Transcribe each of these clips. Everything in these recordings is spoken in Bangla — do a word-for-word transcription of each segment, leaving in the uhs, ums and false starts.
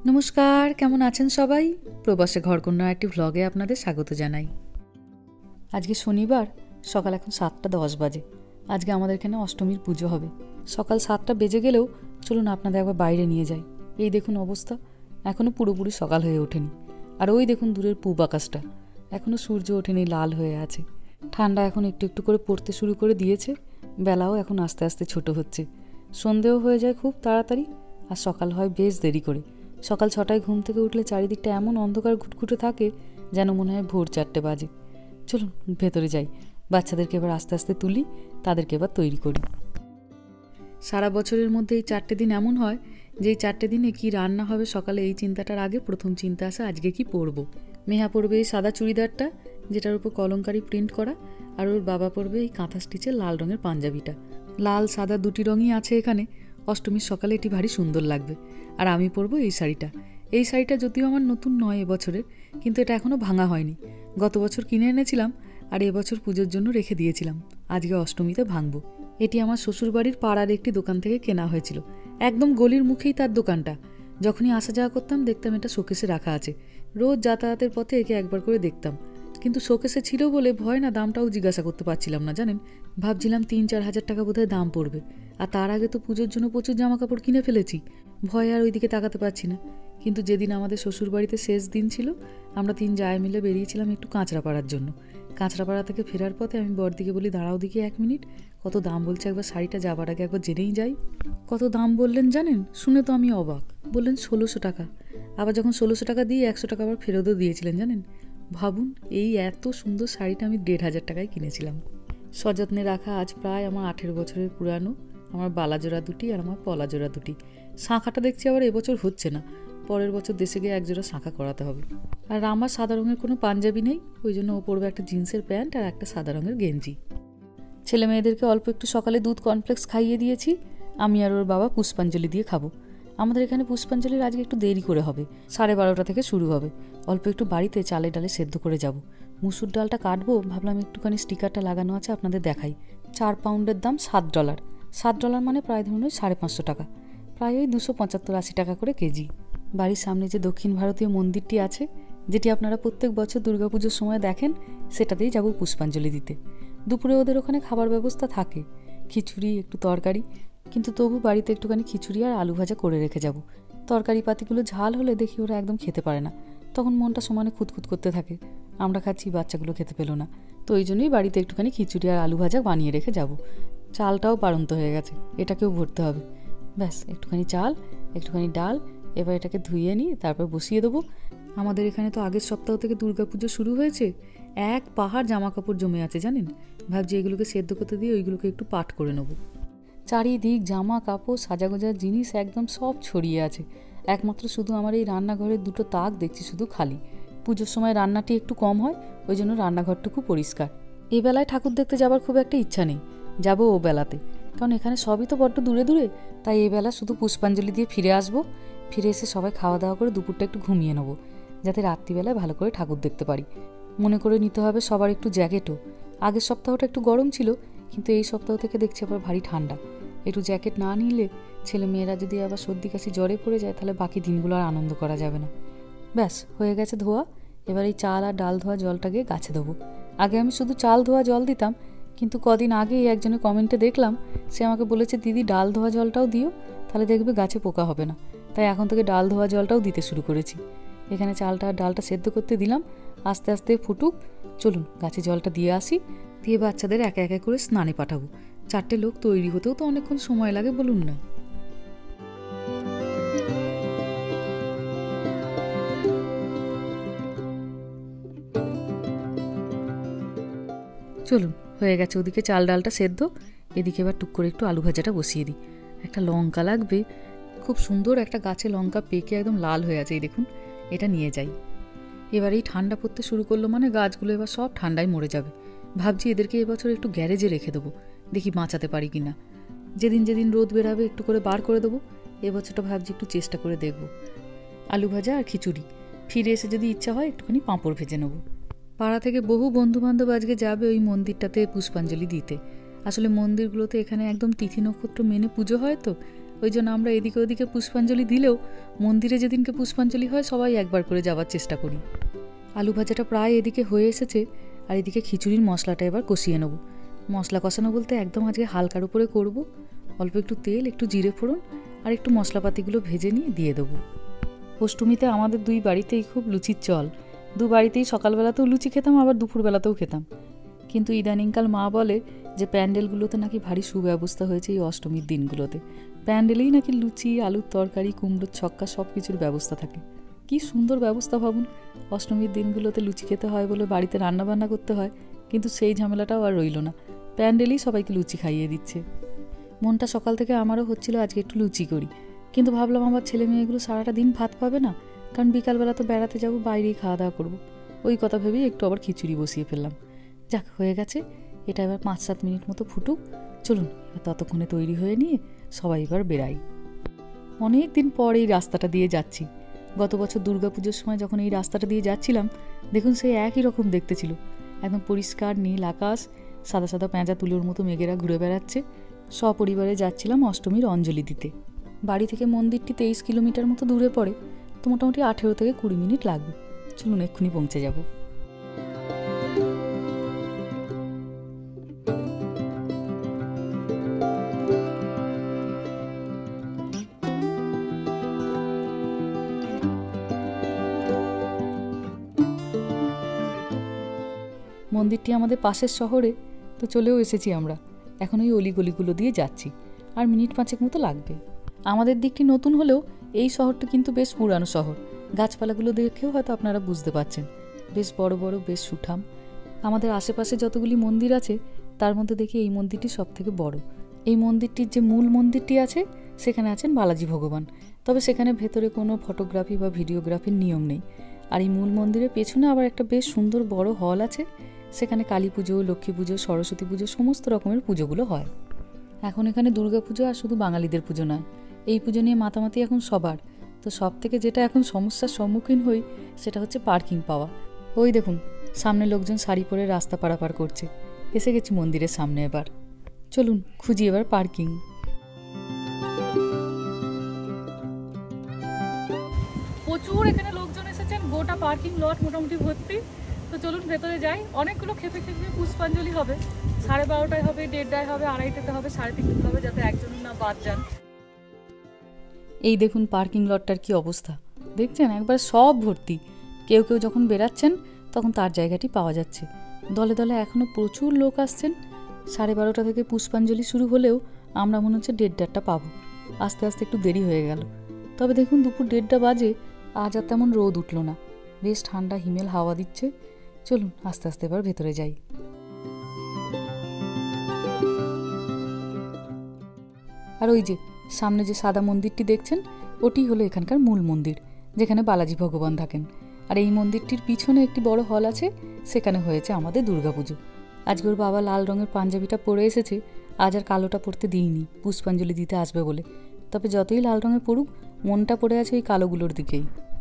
নমস্কার, কেমন আছেন সবাই? প্রবাসে ঘরকন্যা একটি ভ্লগে আপনাদের স্বাগত জানাই। আজকে শনিবার, সকাল এখন সাতটা দশ বাজে। আজকে আমাদের এখানে অষ্টমীর পুজো হবে। সকাল সাতটা বেজে গেলেও চলুন আপনাদের একবার বাইরে নিয়ে যাই। এই দেখুন অবস্থা, এখনও পুরোপুরি সকাল হয়ে ওঠেনি। আর ওই দেখুন দূরের পূব আকাশটা, এখনও সূর্য ওঠেনি, লাল হয়ে আছে। ঠান্ডা এখন একটু একটু করে পড়তে শুরু করে দিয়েছে। বেলাও এখন আস্তে আস্তে ছোট হচ্ছে। সন্ধেও হয়ে যায় খুব তাড়াতাড়ি, আর সকাল হয় বেশ দেরি করে। সকাল ছটায় ঘুম থেকে উঠলে চারিদিকটা এমন অন্ধকার ঘুটঘুটে থাকে যেন মনে হয় ভোর চারটে বাজে। চলুন ভেতরে যাই, বাচ্চাদেরকে এবার আস্তে আস্তে তুলি, তাদেরকে এবার তৈরি করি। সারা বছরের মধ্যে এই চারটে দিন এমন হয় যে এই চারটে দিনে কী রান্না হবে সকালে এই চিন্তাটার আগে প্রথম চিন্তা আসে আজকে কি পরবো। মেহা পরবে এই সাদা চুড়িদারটা যেটার উপর কলমকারি প্রিন্ট করা, আর ওর বাবা পরবে এই কাঁথা স্টিচের লাল রঙের পাঞ্জাবিটা। লাল সাদা দুটি রঙই আছে এখানে। অষ্টমীর সকালে এটি ভারী সুন্দর লাগবে। আর আমি পরবো এই শাড়িটা। এই শাড়িটা যদিও আমার নতুন নয় এবছরের, কিন্তু এটা এখনও ভাঙা হয়নি। গত বছর কিনে এনেছিলাম আর এবছর পুজোর জন্য রেখে দিয়েছিলাম। আজকে অষ্টমীতে ভাঙবো। এটি আমার শ্বশুরবাড়ির পাড়ার একটি দোকান থেকে কেনা হয়েছিল। একদম গলির মুখেই তার দোকানটা। যখনই আসা যাওয়া করতাম দেখতাম এটা শোকেসে রাখা আছে। রোজ যাতায়াতের পথে একে একবার করে দেখতাম, কিন্তু শোকেসে ছিল বলে ভয় না দামটাও জিজ্ঞাসা করতে পারছিলাম না। জানেন, ভাবছিলাম তিন চার হাজার টাকা বোধহয় দাম পড়বে। আর তার আগে তো পুজোর জন্য প্রচুর জামা কাপড় কিনে ফেলেছি, ভয়ে আর ওইদিকে তাকাতে পারছি না। কিন্তু যেদিন আমাদের শ্বশুরবাড়িতে শেষ দিন ছিল, আমরা তিন জায়ে মিলে বেরিয়েছিলাম একটু কাঁচরাপাড়ার জন্য। কাঁচরাপাড়া থেকে ফেরার পথে আমি বড়দিকে বলি, দাঁড়াও দিকে এক মিনিট, কত দাম বলছে একবার শাড়িটা যাবার আগে একবার জেনেই যাই। কত দাম বললেন জানেন? শুনে তো আমি অবাক। বললেন ষোলোশো টাকা। আবার যখন ষোলোশো টাকা দিয়ে একশো টাকা আবার ফেরতও দিয়েছিলেন জানেন। ভাবুন, এই এত সুন্দর শাড়িটা আমি দেড় হাজার টাকায় কিনেছিলাম। সযত্নে রাখা আজ প্রায় আমার আঠেরো বছরের পুরানো আমার বালাজোড়া দুটি আর আমার পলাজোড়া দুটি। শাঁখাটা দেখছি আবার এবছর হচ্ছে না, পরের বছর দেশে গিয়ে একজোড়া শাঁখা করাতে হবে। আর আমার সাদা রঙের কোনো পাঞ্জাবি নেই, ওই জন্য ও পরবে একটা জিন্সের প্যান্ট আর একটা সাদা রঙের গেঞ্জি। ছেলে মেয়েদেরকে অল্প একটু সকালে দুধ কর্নফ্লেক্স খাইয়ে দিয়েছি। আমি আর ওর বাবা পুষ্পাঞ্জলি দিয়ে খাবো। আমাদের এখানে পুষ্পাঞ্জলির আজকে একটু দেরি করে হবে, সাড়ে বারোটা থেকে শুরু হবে। অল্প একটু বাড়িতে চালে ডালে সেদ্ধ করে যাব। মুসুর ডালটা কাটবো, ভাবলাম একটুখানি স্টিকারটা লাগানো আছে আপনাদের দেখাই। চার পাউন্ডের দাম সাত ডলার। সাত ডলার মানে প্রায় ধরুন ওই সাড়ে পাঁচশো টাকা, প্রায় ওই দুশো পঁচাত্তর আশি টাকা করে কেজি। বাড়ির সামনে যে দক্ষিণ ভারতীয় মন্দিরটি আছে, যেটি আপনারা প্রত্যেক বছর দুর্গাপুজোর সময় দেখেন, সেটাতেই যাব পুষ্পাঞ্জলি দিতে। দুপুরে ওদের ওখানে খাবার ব্যবস্থা থাকে, খিচুড়ি একটু তরকারি, কিন্তু তবু বাড়িতে একটুখানি খিচুড়ি আর আলু ভাজা করে রেখে যাব। তরকারি পাতিগুলো ঝাল হলে দেখি ওরা একদম খেতে পারে না, তখন মনটা সমানে খুঁতখুত করতে থাকে। আমরা খাচ্ছি, বাচ্চাগুলো খেতে পেলো না, তো ওই জন্যই বাড়িতে একটুখানি খিচুড়ি আর আলু ভাজা বানিয়ে রেখে যাব। চালটাও বাড়ন্ত হয়ে গেছে, এটাকেও ভরতে হবে। ব্যাস একটুখানি চাল, একটুখানি ডাল, এবার এটাকে ধুয়ে নিই, তারপর বসিয়ে দেবো। আমাদের এখানে তো আগের সপ্তাহ থেকে দুর্গাপুজো শুরু হয়েছে। এক পাহাড় জামা কাপড় জমে আছে জানেন। ভাবছি এগুলোকে সেদ্ধ করতে দিয়ে ওইগুলোকে একটু পাট করে নেবো। চারিদিক জামা কাপড় সাজাগোজার জিনিস একদম সব ছড়িয়ে আছে। একমাত্র শুধু আমার এই রান্নাঘরের দুটো তাক দেখছি শুধু খালি। পুজোর সময় রান্নাটি একটু কম হয়, ওই জন্য রান্নাঘরটুকু পরিষ্কার। এই বেলায় ঠাকুর দেখতে যাবার খুব একটা ইচ্ছা নেই, যাবো ও বেলাতে, কারণ এখানে সবই তো বড্ড দূরে দূরে। তাই এই বেলা শুধু পুষ্পাঞ্জলি দিয়ে ফিরে আসবো। ফিরে এসে সবাই খাওয়া দাওয়া করে দুপুরটা একটু ঘুমিয়ে নেবো, যাতে রাত্রিবেলায় ভালো করে ঠাকুর দেখতে পারি। মনে করে নিতে হবে সবার একটু জ্যাকেটও। আগের সপ্তাহটা একটু গরম ছিল, কিন্তু এই সপ্তাহ থেকে দেখছি আবার ভারী ঠান্ডা। একটু জ্যাকেট না নিলে ছেলে মেয়েরা যদি আবার সর্দি কাশি জ্বরে পড়ে যায়, তাহলে বাকি দিনগুলো আর আনন্দ করা যাবে না। ব্যাস হয়ে গেছে ধোয়া। এবার এই চাল আর ডাল ধোয়া জলটাকে গাছে দেবো। আগে আমি শুধু চাল ধোয়া জল দিতাম, কিন্তু কদিন আগেই একজনের কমেন্টে দেখলাম, সে আমাকে বলেছে দিদি ডাল ধোয়া জলটাও দিও, তাহলে দেখবে গাছে পোকা হবে না। তাই এখন থেকে ডাল ধোয়া জলটাও দিতে শুরু করেছি। এখানে চালটা আর ডালটা সেদ্ধ করতে দিলাম, আস্তে আস্তে ফুটুক। চলুন গাছে জলটা দিয়ে আসি, দিয়ে বাচ্চাদের একে একে করে স্নানে পাঠাবো। চারটে লোক তৈরি হতেও তো অনেকক্ষণ সময় লাগে, বলুন না। চলুন হয়ে গেছে ওদিকে চাল ডালটা সেদ্ধ, এদিকে এবার টুক করে একটু আলু ভাজাটা বসিয়ে দিই। একটা লঙ্কা লাগবে, খুব সুন্দর একটা গাছে লঙ্কা পেকে একদম লাল হয়ে আছে, এই দেখুন, এটা নিয়ে যাই। এবার এই ঠান্ডা পড়তে শুরু করলো মানে গাছগুলো এবার সব ঠান্ডায় মরে যাবে। ভাবছি এদেরকে এবছর একটু গ্যারেজে রেখে দেবো, দেখি বাঁচাতে পারি কি না। যেদিন যেদিন রোদ বেরাবে একটু করে বার করে দেবো। এবছরটা ভাবছি একটু চেষ্টা করে দেখব। আলু ভাজা আর খিচুড়ি, ফিরে এসে যদি ইচ্ছা হয় একটুখানি পাঁপড় ভেজে নেবো। পাড়া থেকে বহু বন্ধুবান্ধব আজকে যাবে ওই মন্দিরটাতে পুষ্পাঞ্জলি দিতে। আসলে মন্দিরগুলোতে এখানে একদম তিথি নক্ষত্র মেনে পুজো হয়, তো ওই জন্য আমরা এদিকে ওদিকে পুষ্পাঞ্জলি দিলেও মন্দিরে যেদিনকে পুষ্পাঞ্জলি হয় সবাই একবার করে যাওয়ার চেষ্টা করি। আলু ভাজাটা প্রায় এদিকে হয়ে এসেছে, আর এদিকে খিচুড়ির মশলাটা এবার কষিয়ে নেব। মশলা কষানো বলতে একদম আজকে হালকার উপরে করব। অল্প একটু তেল, একটু জিরে ফোড়ন আর একটু মশলাপাতিগুলো ভেজে নিয়ে দিয়ে দেবো। অষ্টমীতে আমাদের দুই বাড়িতেই খুব লুচির চল। দু বাড়িতেই সকালবেলাতেও লুচি খেতাম, আবার দুপুরবেলাতেও খেতাম। কিন্তু ইদানিংকাল মা বলে যে প্যান্ডেলগুলোতে নাকি ভারী সুব্যবস্থা হয়েছে এই অষ্টমীর দিনগুলোতে। প্যান্ডেলেই নাকি লুচি, আলুর তরকারি, কুমড়োর ছক্কা সব কিছুর ব্যবস্থা থাকে। কি সুন্দর ব্যবস্থা ভাবুন। অষ্টমীর দিনগুলোতে লুচি খেতে হয় বলে বাড়িতে রান্নাবান্না করতে হয়, কিন্তু সেই ঝামেলাটাও আর রইল না। প্যান্ডেলেই সবাইকে লুচি খাইয়ে দিচ্ছে। মনটা সকাল থেকে আমারও হচ্ছিল আজকে একটু লুচি করি, কিন্তু ভাবলাম আমার ছেলে মেয়েগুলো সারাটা দিন ভাত পাবে না, কারণ বিকালবেলা তো বেড়াতে যাবো, বাইরেই খাওয়া দাওয়া করবো। ওই কথা ভেবেই একটু আবার খিচুড়ি বসিয়ে ফেললাম। যাক, হয়ে গেছে। এটা এবার পাঁচ সাত মিনিট মতো ফুটুক। চলুন এবার ততক্ষণে তৈরি হয়ে নিয়ে সবাই এবার বেরাই। অনেক দিন পর এই রাস্তাটা দিয়ে যাচ্ছি। গত বছর দুর্গাপুজোর সময় যখন এই রাস্তাটা দিয়ে যাচ্ছিলাম, দেখুন সেই একই রকম দেখতে ছিল। একদম পরিষ্কার নীল আকাশ, সাদা সাদা পেঁজা তুলোর মতো মেঘেরা ঘুরে বেড়াচ্ছে। সপরিবারে যাচ্ছিলাম অষ্টমীর অঞ্জলি দিতে। বাড়ি থেকে মন্দিরটি তেইশ কিলোমিটার মতো দূরে পড়ে, তো মোটামুটি আঠেরো থেকে কুড়ি মিনিট লাগবে। চলুন এক্ষুনি পৌঁছে যাব। মন্দিরটি আমাদের পাশের শহরে, তো চলেও এসেছি আমরা। এখন ওই অলিগলিগুলো দিয়ে যাচ্ছি, আর মিনিট পাঁচেক মতো লাগবে। আমাদের দিকটি নতুন হলেও এই শহরটা কিন্তু বেশ পুরানো শহর। গাছপালাগুলো দেখেও হয়তো আপনারা বুঝতে পারছেন, বেশ বড় বড়, বেশ সুঠাম। আমাদের আশেপাশে যতগুলি মন্দির আছে তার মধ্যে দেখি এই মন্দিরটি সব থেকে বড়। এই মন্দিরটির যে মূল মন্দিরটি আছে সেখানে আছেন বালাজি ভগবান, তবে সেখানে ভেতরে কোনো ফটোগ্রাফি বা ভিডিওগ্রাফির নিয়ম নেই। আর এই মূল মন্দিরের পেছনে আবার একটা বেশ সুন্দর বড় হল আছে, সেখানে কালী পুজো, লক্ষ্মী পুজো, সরস্বতী পুজো সমস্ত রকমের পুজোগুলো হয়। এখন এখানে দুর্গা পুজো আর শুধু বাঙালিদের পুজো নয়, এই পুজো নিয়ে মাতামাতি এখন সবার। তো সব থেকে যেটা এখন সমস্যার সম্মুখীন হই সেটা হচ্ছে পার্কিং পাওয়া। ওই দেখুন সামনে লোকজন শাড়ি পরে রাস্তা পারাপার করছে। এসে গেছি মন্দিরের সামনে। এবার চলুন খুঁজি এবার পার্কিং। প্রচুর এখানে লোকজন এসেছেন, গোটা পার্কিং লট মোটামুটি ভর্তি। তো চলুন ভেতরে যাই। অনেকগুলো খেপে খেপে পুষ্পাঞ্জলি হবে। সাড়ে বারোটায় হবে, দেড়টায় হবে, আড়াইটাতে হবে, সাড়ে তিনটাতে হবে, যাতে একজন না বাদ যান। এই দেখুন পার্কিং লটটার কি অবস্থা দেখছেন, একবার সব ভর্তি। কেউ কেউ যখন বেরাচ্ছেন তখন তার জায়গাটি পাওয়া যাচ্ছে। দলে দলে এখনও প্রচুর লোক আসছেন। সাড়ে বারোটা থেকে পুষ্পাঞ্জলি শুরু হলেও আমরা মনে হচ্ছে দেড়টাটা পাবো। আস্তে আস্তে একটু দেরি হয়ে গেল। তবে দেখুন দুপুর দেড়টা বাজে, আজ আর তেমন রোদ উঠল না, বেশ ঠান্ডা হিমেল হাওয়া দিচ্ছে। চলুন আস্তে আস্তে এবার ভেতরে যাই। আর ওই যে সামনে যে সাদা মন্দিরটি দেখছেন, ওটি হলো এখানকার মূল মন্দির, যেখানে বালাজি ভগবান থাকেন। আর এই মন্দিরটির পিছনে একটি বড় হল আছে, সেখানে হয়েছে আমাদের দুর্গাপুজো। আজকে ওর বাবা লাল রঙের পাঞ্জাবিটা পরে এসেছে, আজ আর কালোটা পরতে দিইনি, পুষ্পাঞ্জলি দিতে আসবে বলে। তবে যতই লাল রঙে পড়ুক, মনটা পড়ে আছে ওই কালোগুলোর দিকেই।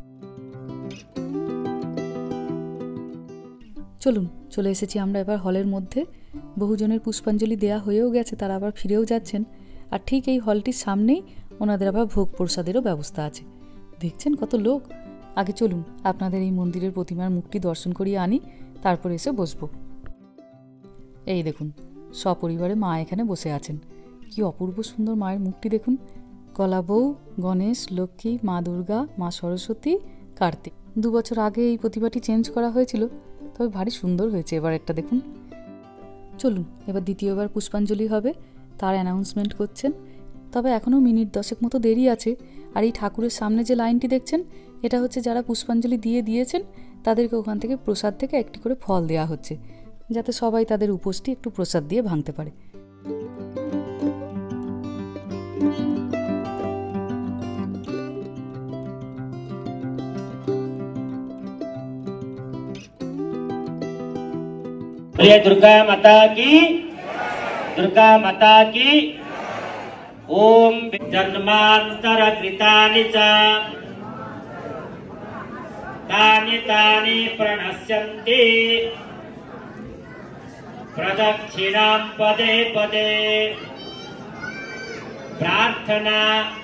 চলুন চলে এসেছি আমরা এবার হলের মধ্যে। বহুজনের পুষ্পাঞ্জলি দেয়া হয়েও গেছে, তারা আবার ফিরেও যাচ্ছেন। আর ঠিক এই হলটির সামনেই ওনাদের আবার ভোগ প্রসাদেরও ব্যবস্থা আছে। দেখছেন কত লোক। আগে চলুন আপনাদের এই মন্দিরের প্রতিমার মুখটি দর্শন করিয়ে আনি, তারপর এসে বসবো। এই দেখুন সপরিবারে মা এখানে বসে আছেন। কি অপূর্ব সুন্দর মায়ের মুখটি দেখুন। কলা বউ, গণেশ, লক্ষ্মী, মা দুর্গা, মা সরস্বতী, কার্তিক। দু বছর আগে এই প্রতিমাটি চেঞ্জ করা হয়েছিল, তবে ভারী সুন্দর হয়েছে এবার একটা দেখুন। চলুন এবার দ্বিতীয়বার পুষ্পাঞ্জলি হবে, তার অ্যানাউন্সমেন্ট করছেন। তবে এখনও মিনিট দশেক মতো দেরি আছে। আর এই ঠাকুরের সামনে যে লাইনটি দেখছেন, এটা হচ্ছে যারা পুষ্পাঞ্জলি দিয়ে দিয়েছেন তাদেরকে ওখান থেকে প্রসাদ থেকে একটি করে ফল দেওয়া হচ্ছে, যাতে সবাই তাদের উপোসটি একটু প্রসাদ দিয়ে ভাঙতে পারে। दुर्गा माता की, दुर्गा माता की। ओम जन्मांतर कृतानि च तानि तानि प्रणश्यन्ति प्रदक्षिणां पदे पदे प्रार्थना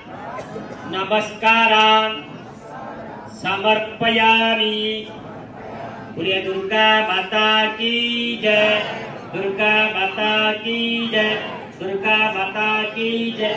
नमस्कारान् समर्पयामि। बोलिए दुर्गा माता की जय, दुर्गा माता की जय, दुर्गा माता की जय।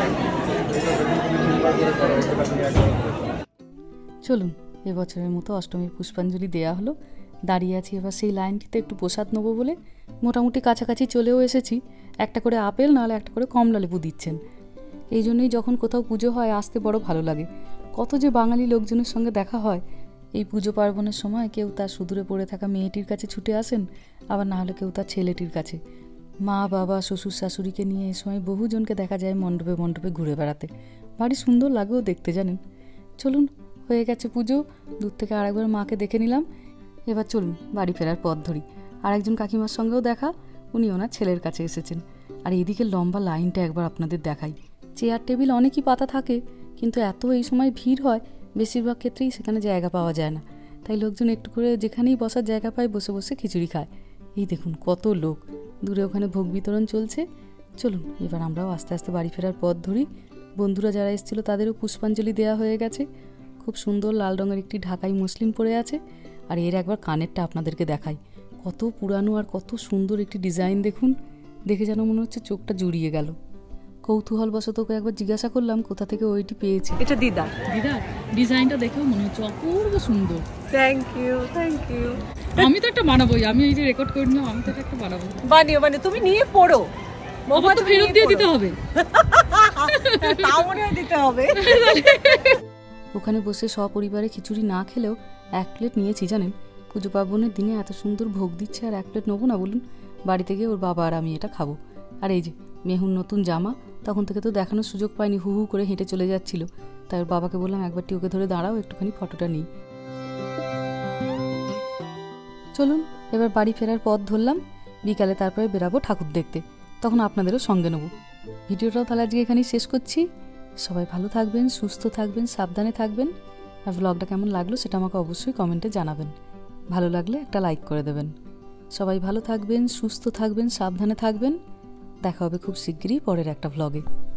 চলুন এবছরের মতো অষ্টমীর পুষ্পাঞ্জলি দেয়া হলো। দাঁড়িয়ে আছি এবার সেই লাইনটিতে একটু প্রসাদ নেবো বলে। মোটামুটি কাছাকাছি চলেও এসেছি। একটা করে আপেল নাহলে একটা করে কমলা লেবু দিচ্ছেন। এই জন্যই যখন কোথাও পুজো হয় আসতে বড় ভালো লাগে। কত যে বাঙালি লোকজনের সঙ্গে দেখা হয়। এই পুজো পার্বণের সময় কেউ তার সুদূরে পড়ে থাকা মেয়েটির কাছে ছুটে আসেন, আবার না হলে কেউ তার ছেলেটির কাছে। মা বাবা শ্বশুর শাশুড়িকে নিয়ে এই সময় বহুজনকে দেখা যায় মণ্ডপে মণ্ডপে ঘুরে বেড়াতে। বাড়ি সুন্দর লাগেও দেখতে জানেন। চলুন হয়ে গেছে পুজো, দূর থেকে আরেকবার মাকে দেখে নিলাম। এবার চলুন বাড়ি ফেরার পথ ধরি। আর একজন কাকিমার সঙ্গেও দেখা, উনি ওনার ছেলের কাছে এসেছেন। আর এইদিকে লম্বা লাইনটা একবার আপনাদের দেখাই। চেয়ার টেবিল অনেকই পাতা থাকে, কিন্তু এত এই সময় ভিড় হয় বেশিরভাগ ক্ষেত্রেই সেখানে জায়গা পাওয়া যায় না। তাই লোকজন একটু করে যেখানেই বসার জায়গা পায় বসে বসে খিচুড়ি খায়। এই দেখুন কত লোক, দূরে ওখানে ভোগ বিতরণ চলছে। চলুন এবার আমরাও আস্তে আস্তে বাড়ি ফেরার পথ ধরি। বন্ধুরা যারা এসেছিলো তাদেরও পুষ্পাঞ্জলি দেওয়া হয়ে গেছে। খুব সুন্দর লাল রঙের একটি ঢাকাই মসলিন পরে আছে। আর এর একবার কানেরটা আপনাদেরকে দেখাই, কত পুরানো আর কত সুন্দর একটি ডিজাইন দেখুন। দেখে যেন মনে হচ্ছে চোখটা জুড়িয়ে গেল। কৌতূহলবশত ওকে একবার জিজ্ঞাসা করলাম কোথা থেকে ওইটি পেয়েছে। এটা দিদা দিদা ডিজাইনটা দেখেও মনে হচ্ছে অপূর্ব সুন্দর। Thank you thank you. আমি তো একটা বানাবোই, আমি এই যে রেকর্ড করে নিলাম, আমি তো একটা বানাবো। বানিও বানিও, তুমি নিয়ে পড়ো। মোবাইল তো ফেরত দিয়ে দিতে হবে। তাও মনে হয় দিতে হবে। ওখানে বসে সপরিবারে খিচুড়ি না খেলেও এক প্লেট নিয়েছি জানেন। পুজো পার্বণের দিনে এত সুন্দর ভোগ দিচ্ছে আর এক প্লেট নেবো না বলুন? বাড়িতে গিয়ে ওর বাবা আর আমি এটা খাবো। আর এই যে মেহুর নতুন জামা, তখন থেকে তো দেখানোর সুযোগ পাইনি, হু হু করে হেঁটে চলে যাচ্ছিল। তাই ওর বাবাকে বললাম একবারটি ওকে ধরে দাঁড়াও, একটুখানি ফটোটা নিই। চলুন এবার বাড়ি ফেরার পথ ধরলাম। বিকালে তারপরে বেরাবো ঠাকুর দেখতে, তখন আপনাদেরও সঙ্গে নেব। ভিডিওটাও তাহলে আজকে এখানেই শেষ করছি। সবাই ভালো থাকবেন, সুস্থ থাকবেন, সাবধানে থাকবেন। আর ব্লগটা কেমন লাগলো সেটা আমাকে অবশ্যই কমেন্টে জানাবেন। ভালো লাগলে একটা লাইক করে দেবেন। সবাই ভালো থাকবেন, সুস্থ থাকবেন, সাবধানে থাকবেন। দেখা হবে খুব শিগগিরই পরের একটা ব্লগে।